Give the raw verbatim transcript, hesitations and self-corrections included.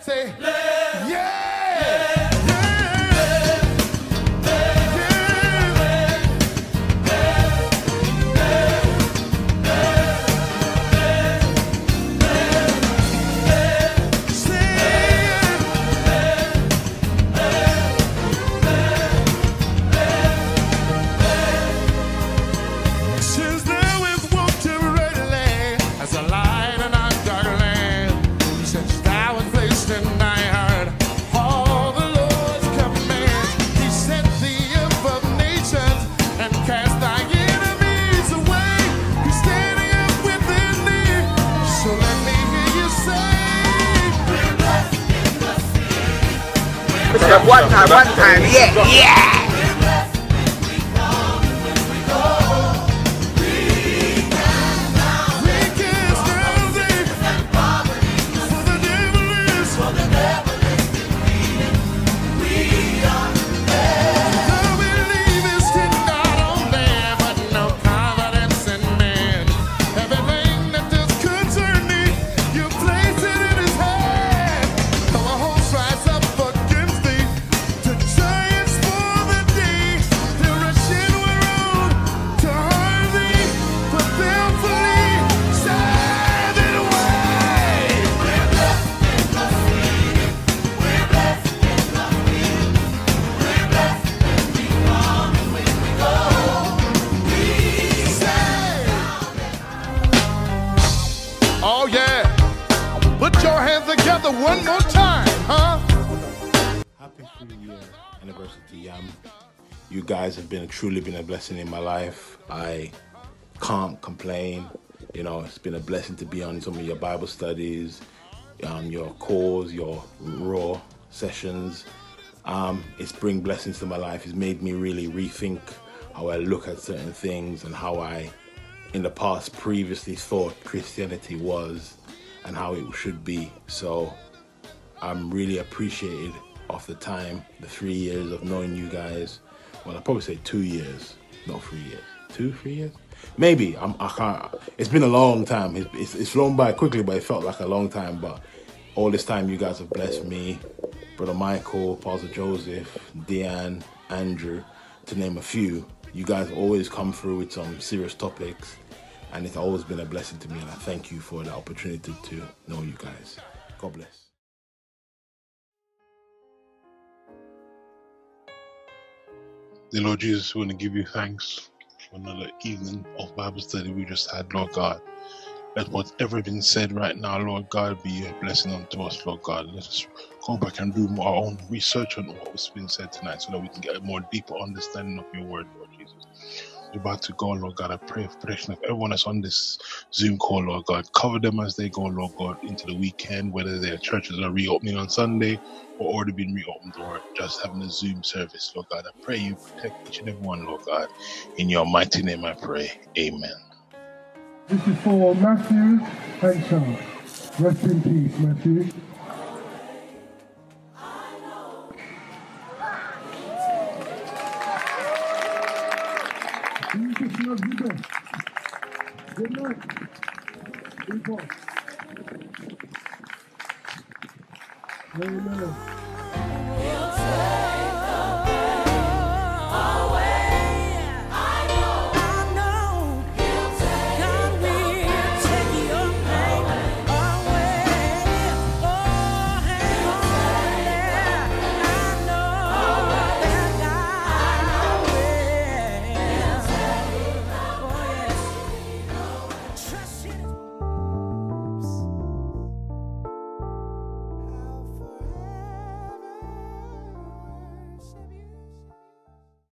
Say, yeah! One time, one time, yeah, yeah! Oh yeah, put your hands together one more time, huh? Happy three-year anniversary. Um, you guys have been truly been a blessing in my life. I can't complain. You know, it's been a blessing to be on some of your Bible studies, um, your calls, your raw sessions. Um, it's bring blessings to my life. It's made me really rethink how I look at certain things and how I, in the past, previously thought Christianity was and how it should be. So I'm really appreciated of the time, the three years of knowing you guys. Well, I'd probably say two years, not three years. Two, three years? Maybe. I'm, I can't. It's been a long time. It's, it's, it's flown by quickly, but it felt like a long time. But all this time, you guys have blessed me. Brother Michael, Pastor Joseph, Deanne, Andrew, to name a few. You guys always come through with some serious topics, and it's always been a blessing to me, and I thank you for the opportunity to know you guys. God bless. Dear Lord Jesus, we want to give you thanks for another evening of Bible study we just had, Lord God. Let whatever has been said right now, Lord God, be a blessing unto us, Lord God. Let us go back and do our own research on what was being said tonight so that we can get a more deeper understanding of your word, Lord Jesus. We're about to go, Lord God. I pray for protection of everyone that's on this Zoom call, Lord God. Cover them as they go, Lord God, into the weekend, whether their churches are reopening on Sunday or already been reopened or just having a Zoom service, Lord God. I pray you protect each and every one, Lord God. In your mighty name I pray. Amen. This is for Matthew and Charles. Rest in peace, Matthew. Jesus loves you best. Good night. Keep on. Amen.